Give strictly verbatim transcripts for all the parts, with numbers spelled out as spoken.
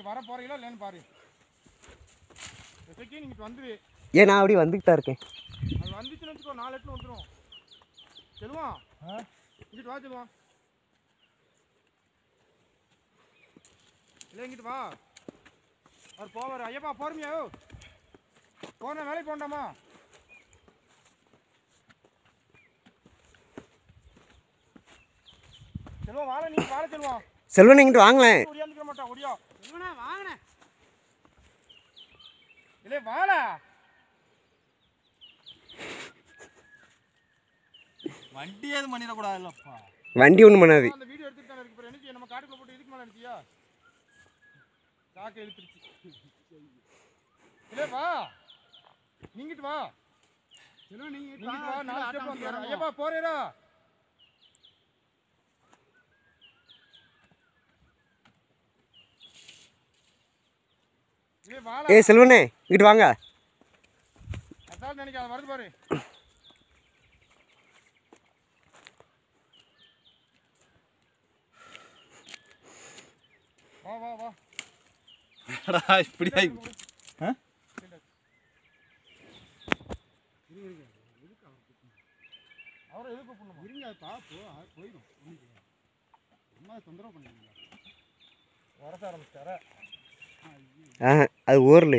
நீங்கள் வர போகிறீங்களா இல்லைன்னு பாரு. எசக்கி நீங்கள் வந்துடு. ஏன் நான் அப்படியே வந்துக்கிட்டு தான் இருக்கேன். அது வந்துச்சுன்னு வச்சுக்கோ, நாலு எட்டு வந்துடும். செல்வான் ஆ இங்கிட்டு வா செல்வான். இல்லை இங்கிட்டு வா. அவர் போவார். ஐயப்பா போகிறமியா? போன வேலைக்கு போண்டாமா? செல்வம் வாழ, நீ வாழ செல்வம். செல்வன் இங்கிட்டு வாங்களேன். ஒடியாந்துக்க மாட்டான். ஒடியா செல்வனே வாங்கண்ணே. இல்லை வாழ. வண்டி எதுவும் பண்ணிடக்கூடாது இல்லப்பா. வண்டி ஒன்றும் பண்ணாது. அந்த வீடியோ எடுத்துட்டு தானே இருக்கு. என்ன நம்ம காட்டுக்குள்ள போட்டு இதுக்கு மேலே நினைச்சியா? சாக்கை இழுத்துருச்சு. இல்லை வா, நீங்கிட்டு வா. செல்வம் நீங்கிட்டு வா. நாலு ஸ்டெப் வந்து வர. ஐயப்பா போறேரா? ஏய் செல்வனே இங்கிட்டு வாங்க. அதான் நினைக்காத, வருது பாரு. வா வா வா. அடா இப்படி ஆயி. ஆ? அவரை எதுக்கு கூப்பிடணும்? இருங்க பாப்போ, போயிடும். அம்மா தொந்தரவு பண்ணுவீங்களா? வரச ஆரம்பிச்சாரா? ஆ அது ஊரில்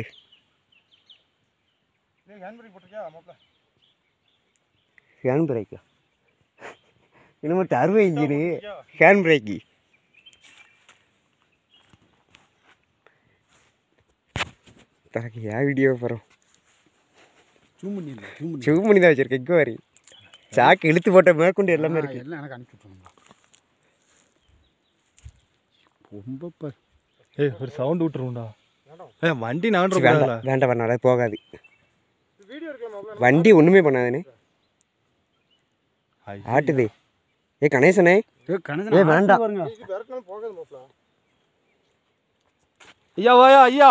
ஹேண்ட் பிரேக் போட்டிருக்கியா மாப்பிள்ள? ஹேண்ட் பிரேக்கா? இன்னும் டர்போ இன்ஜினு ஹேண்ட் பிரேக்கு. தனக்கு ஏன் வீடியோ போகிறோம்? ஜூம் பண்ணி இல்லை, ஜூம் ஜூம் பண்ணி தான் வச்சுருக்கேன். இங்கே வரி சாக்கு இழுத்து போட்ட மேற்கொண்டு எல்லாமே இருக்குது. எல்லாம் எனக்கு அனுப்பிச்சு விட்டுருங்க. ரொம்ப ஏய் ஒரு சவுண்ட் விட்டுருண்டா. ஏ வண்டி நான் வேண்டாம் வேண்டாம் வேண்டாம் போகாது. வண்டி ஒன்றுமே பண்ணாதுண்ணே. ஆட்டுது. ஏ கணேசனே ஏ வேண்டாம். ஐயா வாயா ஐயா.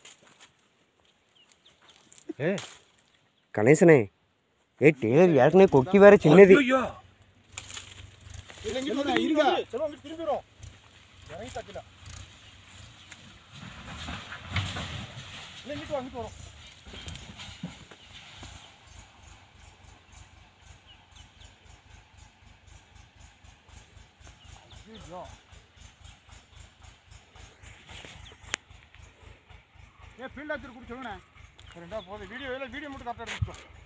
ஏ கணேசனே ஏ டேலர் ஏற்கனவே கொக்கி வேற சின்னது. ஏன் ஃபீல்ட் ஆச்சு கூட சொல்லுண்ணே. ரெண்டா போகுது. வீடியோ வீடியோ மட்டும் கரெக்டாக எடுத்துக்கோ.